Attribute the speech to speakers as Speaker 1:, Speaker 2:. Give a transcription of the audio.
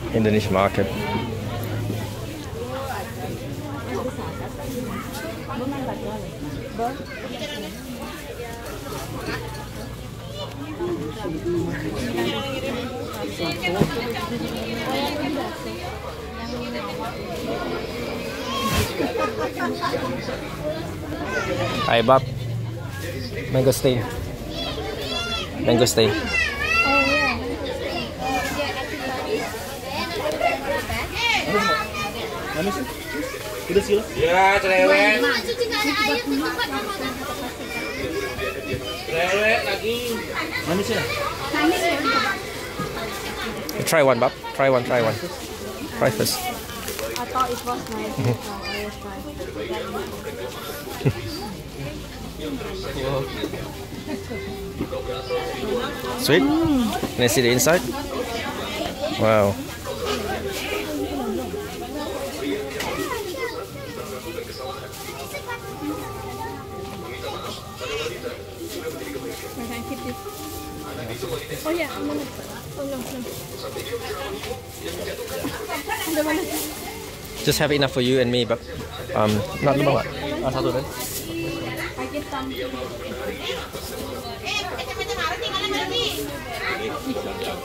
Speaker 1: Indonesian market. Hi Bob. Mango stay. Mango stay.
Speaker 2: Mana sih? Udah sih.
Speaker 3: Ya, cerewet. Cerewet lagi.
Speaker 2: Mana sih?
Speaker 1: Try one, Bob. Try one. Try first.
Speaker 4: I thought it was nice. I will try.
Speaker 1: Sweet. Can I see the inside? Wow.
Speaker 4: Oh yeah, I'm gonna. Oh no.
Speaker 1: Just have enough for you and me, but not lu bawa. Satu deh.
Speaker 4: I get some.